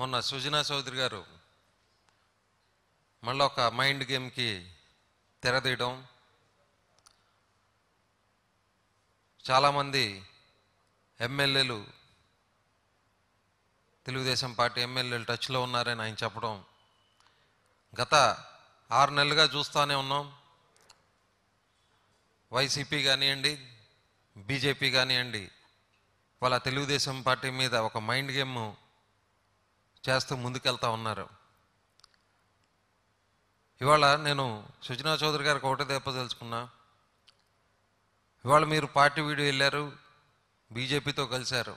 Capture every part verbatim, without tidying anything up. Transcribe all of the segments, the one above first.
మొన్న సుజనా చౌదరి గారు మళ్ళీ ఒక మైండ్ గేమ్కి తెరదీయడం, చాలామంది ఎమ్మెల్యేలు తెలుగుదేశం పార్టీ ఎమ్మెల్యేలు టచ్లో ఉన్నారని ఆయన చెప్పడం, గత ఆరు నెలలుగా చూస్తూనే ఉన్నాం. వైసీపీ కానివ్వండి, బీజేపీ కానివ్వండి, వాళ్ళ తెలుగుదేశం పార్టీ మీద ఒక మైండ్ గేమ్ చేస్తూ ముందుకెళ్తా ఉన్నారు. ఇవాళ నేను సుజనా చౌదరి గారికి ఒకటే చెప్పదలుచుకున్నా, ఇవాళ మీరు పార్టీ వీడియో వెళ్ళారు, బీజేపీతో కలిశారు.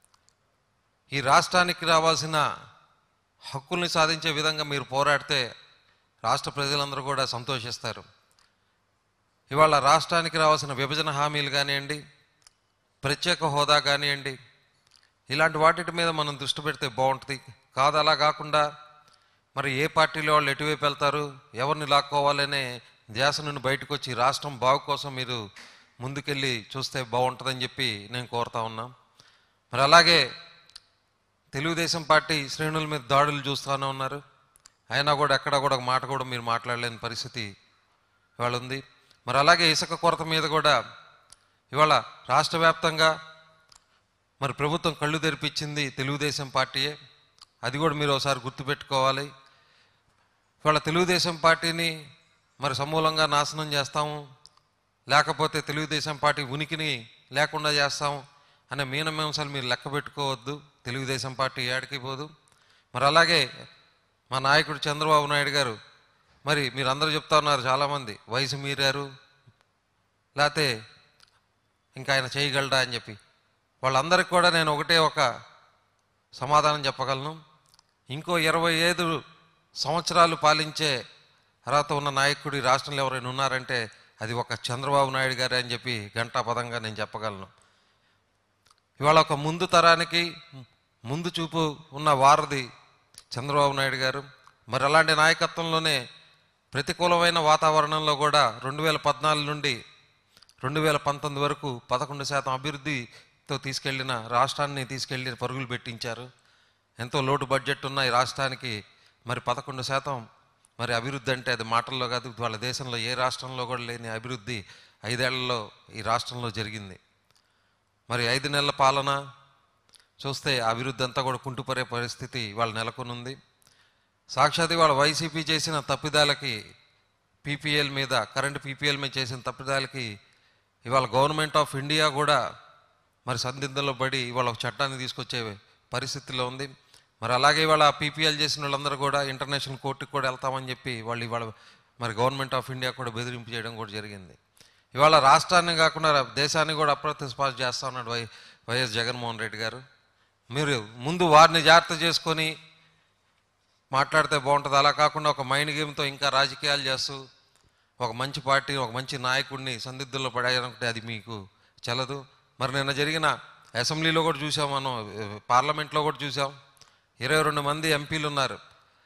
ఈ రాష్ట్రానికి రావాల్సిన హక్కుల్ని సాధించే విధంగా మీరు పోరాడితే రాష్ట్ర ప్రజలందరూ కూడా సంతోషిస్తారు. ఇవాళ రాష్ట్రానికి రావాల్సిన విభజన హామీలు కానివ్వండి, ప్రత్యేక హోదా కానివ్వండి, ఇలాంటి వాటి మీద మనం దృష్టి పెడితే బాగుంటుంది. కాదు అలా కాకుండా మరి ఏ పార్టీలో వాళ్ళు ఎటువైపు వెళ్తారు, ఎవరిని లాక్కోవాలనే ధ్యాస నుండి బయటకు వచ్చి రాష్ట్రం బాగు కోసం మీరు ముందుకెళ్ళి చూస్తే బాగుంటుందని చెప్పి నేను కోరుతా ఉన్నా. మరి అలాగే తెలుగుదేశం పార్టీ శ్రేణుల మీద దాడులు చూస్తూనే ఉన్నారు. అయినా కూడా ఎక్కడా కూడా ఒక మాట కూడా మీరు మాట్లాడలేని పరిస్థితి ఇవాళ ఉంది. మరి అలాగే ఇసుక కొరత మీద కూడా ఇవాళ రాష్ట్ర వ్యాప్తంగా మరి ప్రభుత్వం కళ్ళు తెరిపించింది తెలుగుదేశం పార్టీయే. అది కూడా మీరు ఒకసారి గుర్తుపెట్టుకోవాలి. ఇవాళ తెలుగుదేశం పార్టీని మరి సమూలంగా నాశనం చేస్తాము, లేకపోతే తెలుగుదేశం పార్టీ ఉనికిని లేకుండా చేస్తాము అనే మీనమేంసాలు మీరు లెక్క పెట్టుకోవద్దు. తెలుగుదేశం పార్టీ ఏడికి పోదు. మరి అలాగే మా నాయకుడు చంద్రబాబు నాయుడు గారు, మరి మీరు అందరూ చెప్తా ఉన్నారు చాలామంది వయసు మీరారు, లేకపోతే ఇంకా ఆయన చేయగలడా అని చెప్పి. వాళ్ళందరికీ కూడా నేను ఒకటే ఒక సమాధానం చెప్పగలను. ఇంకో ఇరవై ఐదు సంవత్సరాలు పాలించే అర్హత ఉన్న నాయకుడు ఈ రాష్ట్రంలో ఎవరైనా ఉన్నారంటే అది ఒక చంద్రబాబు నాయుడు గారే అని చెప్పి ఘంటాపదంగా నేను చెప్పగలను. ఇవాళ ఒక ముందు తరానికి ముందు చూపు ఉన్న వారధి చంద్రబాబు నాయుడు గారు. మరి అలాంటి నాయకత్వంలోనే ప్రతికూలమైన వాతావరణంలో కూడా రెండు వేల పద్నాలుగు నుండి రెండు వేల పంతొమ్మిది వరకు పదకొండు శాతం అభివృద్ధితో తీసుకెళ్లిన రాష్ట్రాన్ని తీసుకెళ్ళి పరుగులు పెట్టించారు. ఎంతో లోటు బడ్జెట్ ఉన్న ఈ రాష్ట్రానికి మరి పదకొండు శాతం మరి అభివృద్ధి అంటే అది మాటల్లో కాదు, వాళ్ళ దేశంలో ఏ రాష్ట్రంలో కూడా లేని అభివృద్ధి ఐదేళ్లలో ఈ రాష్ట్రంలో జరిగింది. మరి ఐదు నెలల పాలన చూస్తే అభివృద్ధి అంతా కూడా కుంటుపడే పరిస్థితి ఇవాళ నెలకొనుంది. సాక్షాత్ ఇవాళ వైసీపీ చేసిన తప్పిదాలకి, పీపీఎల్ మీద కరెంటు పీపీఎల్ మీద చేసిన తప్పిదాలకి ఇవాళ గవర్నమెంట్ ఆఫ్ ఇండియా కూడా మరి సందిగ్ధంలో పడి ఇవాళ ఒక చట్టాన్ని తీసుకొచ్చే పరిస్థితిలో ఉంది. మరి అలాగే ఇవాళ పీపీఎల్ చేసిన వాళ్ళందరూ కూడా ఇంటర్నేషనల్ కోర్టుకి కూడా వెళ్తామని చెప్పి వాళ్ళు ఇవాళ మరి గవర్నమెంట్ ఆఫ్ ఇండియా కూడా బెదిరింపు చేయడం కూడా జరిగింది. ఇవాళ రాష్ట్రాన్ని కాకుండా దేశాన్ని కూడా అప్రతిష్పాస్ చేస్తా ఉన్నాడు వై వైఎస్ జగన్మోహన్ రెడ్డి గారు. మీరు ముందు వారిని జాగ్రత్త చేసుకొని మాట్లాడితే బాగుంటుంది. అలా కాకుండా ఒక మైండ్ గేమ్తో ఇంకా రాజకీయాలు చేస్తూ ఒక మంచి పార్టీ, ఒక మంచి నాయకుడిని సందిగ్ధంలో పడాలంటే అది మీకు చెల్లదు. మరి నిన్న జరిగిన అసెంబ్లీలో కూడా చూసాం, మనం పార్లమెంట్లో కూడా చూసాం, ఇరవై రెండు మంది ఎంపీలు ఉన్నారు.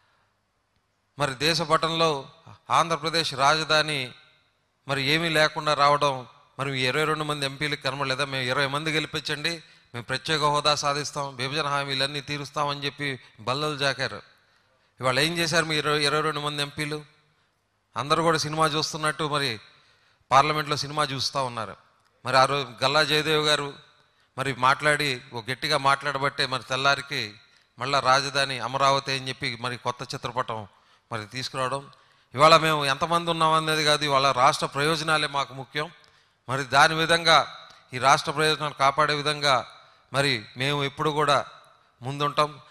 మరి దేశ పటంలో ఆంధ్రప్రదేశ్ రాజధాని మరి ఏమీ లేకుండా రావడం మరి ఇరవై రెండు మంది ఎంపీలకు కనబడలేదా? మేము ఇరవై మంది గెలిపించండి, మేము ప్రత్యేక హోదా సాధిస్తాం, విభజన హామీలన్నీ తీరుస్తామని చెప్పి బల్లలు జాకారు. ఇవాళ ఏం చేశారు మీ ఇరవై ఇరవై రెండు మంది ఎంపీలు? అందరూ కూడా సినిమా చూస్తున్నట్టు మరి పార్లమెంట్లో సినిమా చూస్తూ ఉన్నారు. మరి ఆ రోజు గల్లా జయదేవ్ గారు మరి మాట్లాడి ఒక గట్టిగా మాట్లాడబట్టే మరి తెల్లారికి మళ్ళీ రాజధాని అమరావతి అని చెప్పి మరి కొత్త చిత్రపటం మరి తీసుకురావడం. ఇవాళ మేము ఎంతమంది ఉన్నామనేది కాదు, ఇవాళ రాష్ట్ర ప్రయోజనాలే మాకు ముఖ్యం. మరి దాని విధంగా ఈ రాష్ట్ర ప్రయోజనాలు కాపాడే విధంగా మరి మేము ఎప్పుడు కూడా ముందుంటాం.